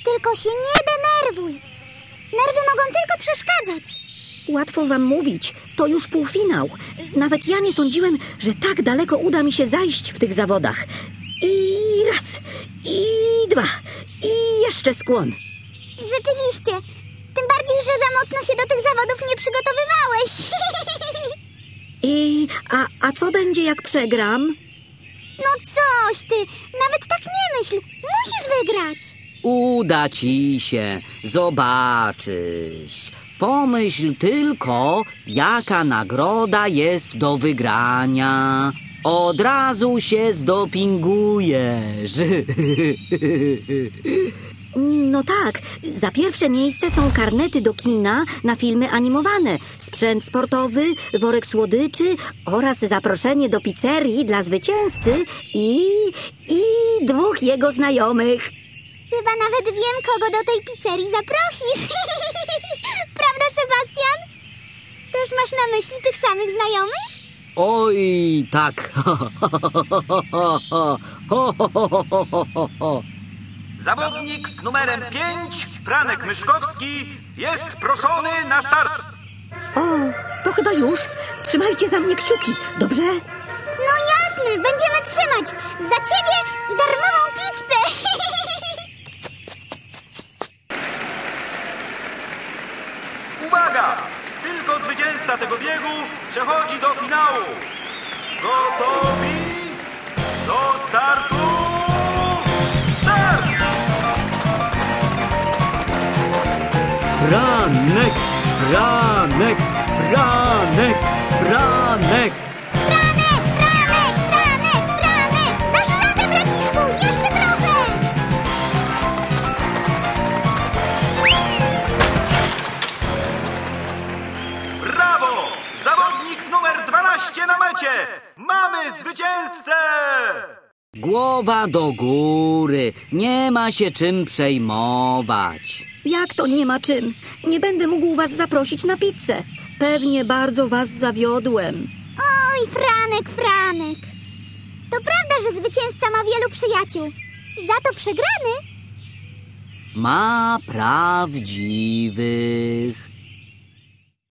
Tylko się nie denerwuj. Nerwy mogą tylko przeszkadzać. Łatwo wam mówić, to już półfinał. Nawet ja nie sądziłem, że tak daleko uda mi się zajść w tych zawodach. I raz, i dwa, i jeszcze skłon. Rzeczywiście. Tym bardziej, że za mocno się do tych zawodów nie przygotowywałeś. A co będzie, jak przegram? No coś ty, nawet tak nie myśl. Musisz wygrać. Uda ci się, zobaczysz. Pomyśl tylko, jaka nagroda jest do wygrania. Od razu się zdopingujesz. No tak, za pierwsze miejsce są karnety do kina na filmy animowane, sprzęt sportowy, worek słodyczy oraz zaproszenie do pizzerii dla zwycięzcy i 2 jego znajomych. Chyba nawet wiem, kogo do tej pizzerii zaprosisz. Prawda, Sebastian? Też masz na myśli tych samych znajomych? Oj, tak. Zawodnik z numerem 5, Franek Myszkowski, jest proszony na start. O, to chyba już. Trzymajcie za mnie kciuki, dobrze? No jasne, będziemy trzymać. Za ciebie i darmową pizzę. Uwaga! Tylko zwycięzca tego biegu przechodzi do finału. Gotowi? Do startu! Start! Franek, Franek, Franek, Franek. Franek, Franek, Franek, Franek. Dasz radę, braciszku, jeszcze trochę. Brawo! Zawodnik numer 12 na mecie! Mamy zwycięzcę! Głowa do góry, nie ma się czym przejmować. Jak to nie ma czym? Nie będę mógł was zaprosić na pizzę. Pewnie bardzo was zawiodłem. Oj, Franek, Franek. To prawda, że zwycięzca ma wielu przyjaciół. Za to przegrany Ma prawdziwych.